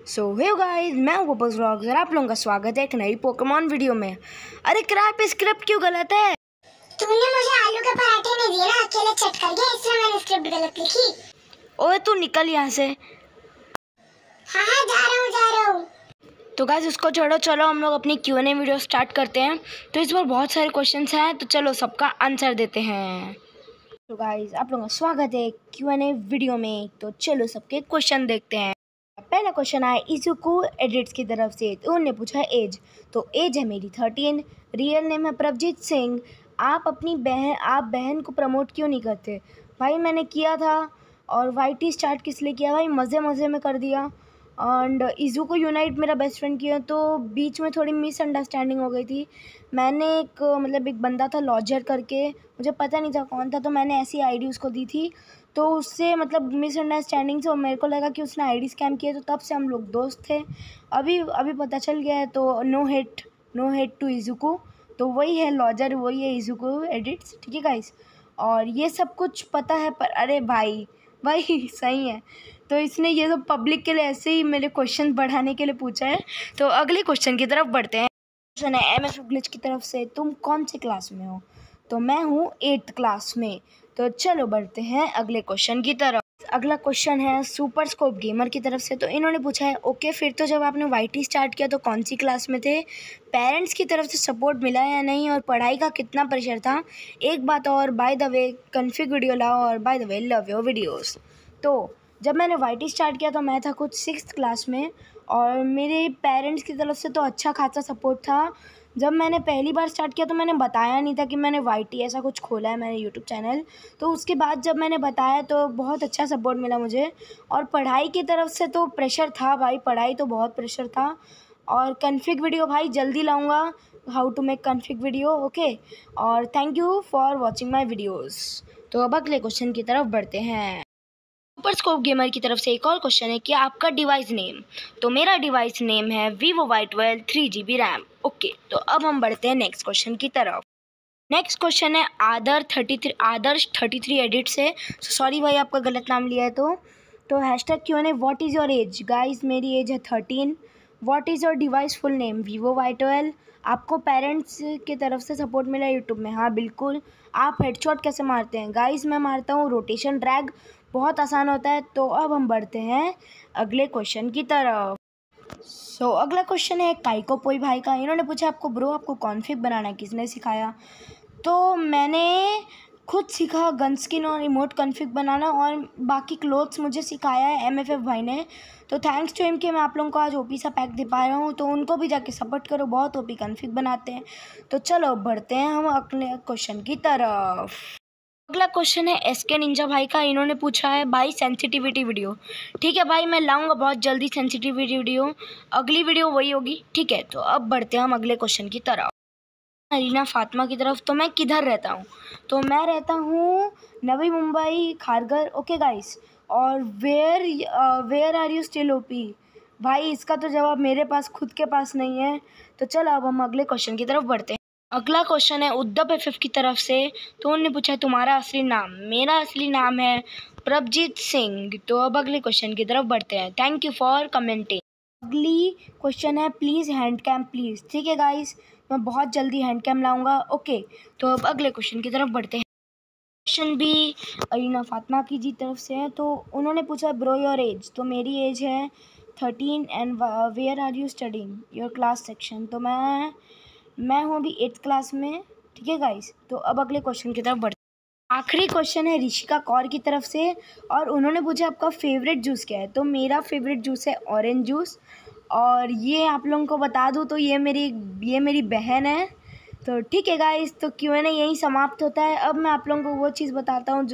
सो hey guys, मैं हूँ पपस vlogs और आप लोगों का स्वागत है एक नई पोकेमॉन वीडियो में। अरे क्रैप, स्क्रिप्ट क्यों गलत है? तुमने मुझे आलू के पराठे नहीं दिए ना, अकेले चट कर गया, इसलिए मैंने स्क्रिप्ट गलत लिखी। ओए तू निकल यहाँ से। हाँ, जा रहा हूँ। तो गाइस उसको छोड़ो, चलो हम लोग अपनी Q&A वीडियो स्टार्ट करते हैं। तो इस बार बहुत सारे क्वेश्चंस हैं, तो चलो सबका आंसर देते हैं। तो गाइस आप लोगों का स्वागत है Q&A वीडियो में। तो चलो सबके क्वेश्चन देखते हैं। पहला क्वेश्चन आया इजुको एडिट्स की तरफ से। तो उन्होंने पूछा एज। तो एज है मेरी 13। रियल नेम है प्रभजीत सिंह। आप बहन को प्रमोट क्यों नहीं करते? भाई मैंने किया था। और वाईटी स्टार्ट किस लिए किया भाई? मज़े मज़े में कर दिया। एंड इजुको यूनाइट मेरा बेस्ट फ्रेंड किया, तो बीच में थोड़ी मिसअंडरस्टैंडिंग हो गई थी। मैंने एक बंदा था लॉजर करके, मुझे पता नहीं था कौन था, तो मैंने ऐसी आईडी उसको दी थी। तो उससे मिसअंडरस्टैंडिंग से मेरे को लगा कि उसने आईडी स्कैम किया, तो तब से हम लोग दोस्त थे। अभी पता चल गया है, तो नो हेट टू इजुको। तो वही है लॉजर, वही है इजुको एडिट्स, ठीक है गाइस। और ये सब कुछ पता है, पर अरे भाई सही है। तो इसने ये सब पब्लिक के लिए ऐसे ही मेरे क्वेश्चन बढ़ाने के लिए पूछा है। तो अगले क्वेश्चन की तरफ बढ़ते हैं। क्वेश्चन है MF ग्लिच की तरफ से। तुम कौन से क्लास में हो? तो मैं हूँ 8th क्लास में। तो चलो बढ़ते हैं अगले क्वेश्चन की तरफ। अगला क्वेश्चन है सुपर स्कोप गेमर की तरफ से। तो इन्होंने पूछा है ओके, फिर तो जब आपने वाईटी स्टार्ट किया तो कौन सी क्लास में थे? पेरेंट्स की तरफ से सपोर्ट मिला या नहीं, और पढ़ाई का कितना प्रेशर था? एक बात और, by the way config video लाओ, और by the way love your videos. तो जब मैंने वाईटी स्टार्ट किया तो मैं था कुछ 6th क्लास में, और मेरे पेरेंट्स की तरफ से तो अच्छा खासा सपोर्ट था। जब मैंने पहली बार स्टार्ट किया तो मैंने बताया नहीं था कि मैंने वाईटी ऐसा कुछ खोला है, मैंने यूट्यूब चैनल। तो उसके बाद जब मैंने बताया तो बहुत अच्छा सपोर्ट मिला मुझे। और पढ़ाई की तरफ से तो प्रेशर था भाई, पढ़ाई तो बहुत प्रेशर था। और कन्फिग वीडियो भाई जल्दी लाऊंगा, how to make config video, okay. और thank you for watching my videos. तो अब अगले क्वेश्चन की तरफ बढ़ते हैं। सुपर स्कोप गेमर की तरफ से एक और क्वेश्चन है कि आपका डिवाइस नेम? तो मेरा डिवाइस नेम है Vivo Y12 3GB RAM, okay. तो अब हम बढ़ते हैं नेक्स्ट क्वेश्चन की तरफ। नेक्स्ट क्वेश्चन है आदर्श 33 एडिट से। सॉरी भाई आपका गलत नाम लिया है। तो hashtag Q&A what is your age? Guys मेरी एज है 13। What is your device full name? Vivo Y12। आपको पेरेंट्स की तरफ से सपोर्ट मिला यूट्यूब में? हाँ बिल्कुल। आप हेडशॉट कैसे मारते हैं? गाइस मैं मारता हूँ रोटेशन ड्रैग, बहुत आसान होता है। तो अब हम बढ़ते हैं अगले क्वेश्चन की तरफ। अगला क्वेश्चन है काइको पोई भाई का। इन्होंने पूछा आपको कॉन्फ़िग बनाना किसने सिखाया? तो मैंने खुद सीखा गन स्किन और इमोट कॉन्फ़िग बनाना, और बाकी क्लोथ्स मुझे सिखाया है MFF भाई ने। तो थैंक्स टू हिम कि मैं आप लोगों को आज ओपी सा पैक दे पा रहा हूँ। तो उनको भी जाके सपोर्ट करो, बहुत ओपी कॉन्फ़िग बनाते हैं। तो चलो बढ़ते हैं हम अगले क्वेश्चन की तरफ। अगला क्वेश्चन है SK निंजा भाई का। इन्होंने पूछा है भाई सेंसिटिविटी वीडियो। ठीक है भाई, मैं लाऊंगा बहुत जल्दी सेंसिटिविटी वीडियो। अगली वीडियो वही होगी, ठीक है। तो अब बढ़ते हैं हम अगले क्वेश्चन की तरफ। अरीना फातिमा की तरफ। तो मैं किधर रहता हूँ? तो मैं रहता हूँ नवी मुंबई खारघर, ओके गाइस। और where are you still OP? भाई इसका तो जवाब मेरे पास खुद के पास नहीं है। तो चलो अब हम अगले क्वेश्चन की तरफ बढ़ते हैं। अगला क्वेश्चन है उद्धव FF की तरफ से। तो उन्होंने पूछा तुम्हारा असली नाम? मेरा असली नाम है प्रभजीत सिंह। तो अब अगले क्वेश्चन की तरफ बढ़ते हैं। Thank you for commenting. अगली क्वेश्चन है प्लीज़ हैंड कैम प्लीज़। ठीक है गाइस, मैं बहुत जल्दी हैंड कैम लाऊंगा, ओके। तो अब अगले क्वेश्चन की तरफ बढ़ते हैं। क्वेश्चन भी अरीना फातिमा की जी तरफ से है। तो उन्होंने पूछा ब्रो योर एज? तो मेरी एज है 13 and where are you studying your class section? तो मैं हूँ अभी 8th क्लास में, ठीक है गाइस। तो अब अगले क्वेश्चन की तरफ बढ़ते हैं। आखिरी क्वेश्चन है ऋषिका कौर की तरफ से, और उन्होंने पूछा आपका फेवरेट जूस क्या है? तो मेरा फेवरेट जूस है ऑरेंज जूस। और ये आप लोगों को बता दूँ तो ये मेरी बहन है। तो ठीक है गाइस, तो Q&A यही समाप्त होता है। अब मैं आप लोगों को वो चीज़ बताता हूँ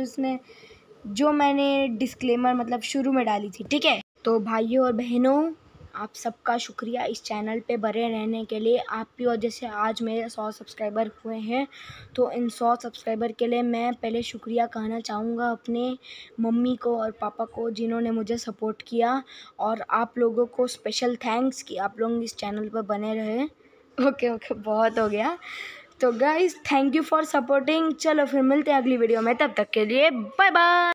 जो मैंने डिस्क्लेमर शुरू में डाली थी, ठीक है। तो भाइयों और बहनों, आप सबका शुक्रिया इस चैनल पे बने रहने के लिए। आपकी वजह से आज मेरे 100 सब्सक्राइबर हुए हैं। तो इन 100 सब्सक्राइबर के लिए मैं पहले शुक्रिया कहना चाहूँगा अपने मम्मी को और पापा को, जिन्होंने मुझे सपोर्ट किया। और आप लोगों को स्पेशल थैंक्स कि आप लोग इस चैनल पर बने रहे। ओके बहुत हो गया। तो guys thank you for supporting. चलो फिर मिलते हैं अगली वीडियो में, तब तक के लिए बाय बाय।